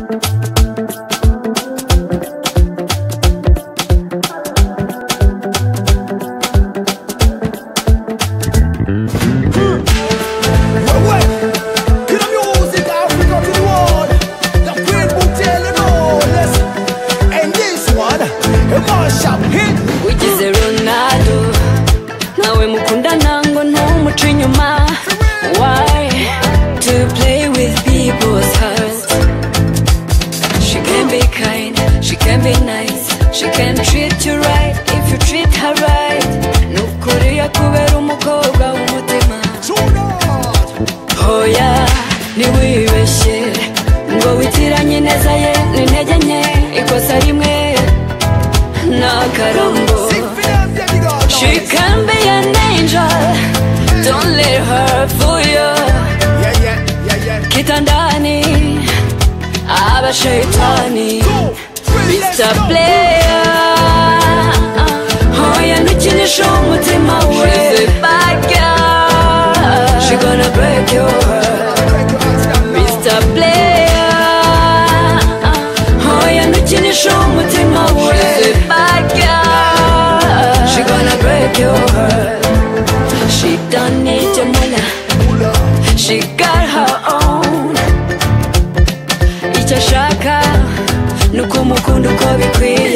Why to play with people's hearts? She can be kind, she can be nice, she can treat you right if you treat her right. Nukuri yakubera umukobwa w'umutima. Hoya niwibeshye ngo witiranye neza ye n'intege nke, ikosa rimwe n'akarambo. She can be an angel, don't let her fool you. Kitandani aba shaitani, Mr. Player. Hoya nukinisha umutima we. She's a bad girl, she gonna break your heart, Mr. Player. Hoya nukinisha umutima we. She's a bad girl, she gonna break your heart. She don't need your mullah, she got her own. Icyo ashaka nuko umukunda uko bikwiye.